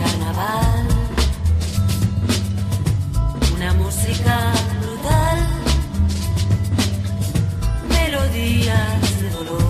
carnaval, una música brutal, melodías de dolor.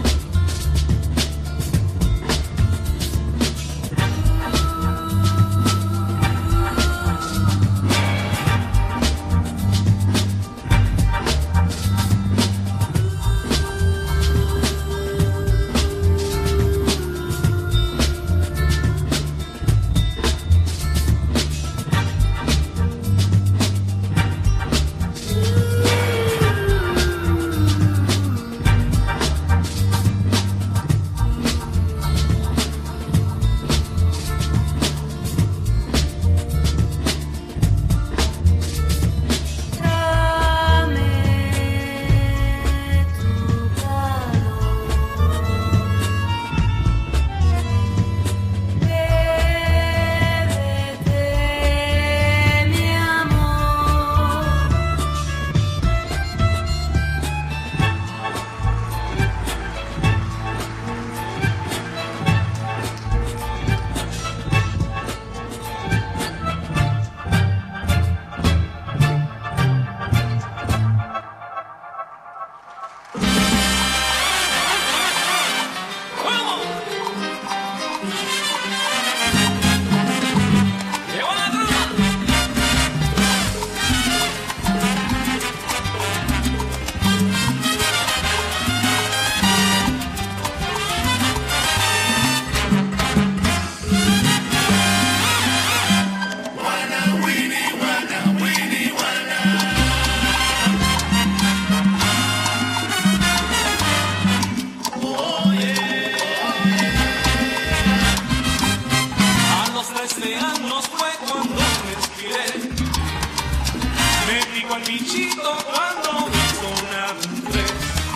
Al bichito cuando me sonaron tres.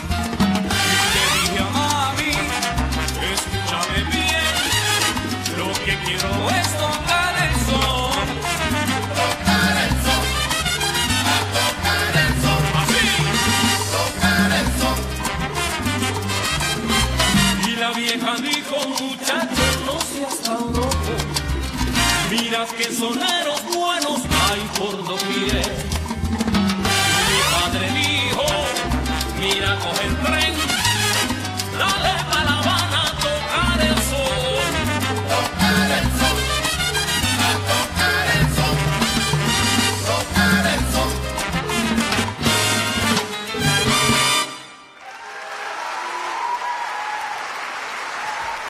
Y le dije a mami, escúchame bien, lo que quiero es tocar el sol. Tocar el sol, a tocar el sol. Así, tocar el sol. Y la vieja dijo, muchacho, no seas tan loco, mira que soneros buenos hay por doquier.